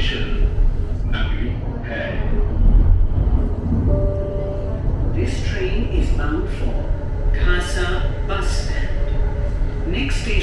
Attention, नकली है. This train is bound for Khasa bus stand. Next station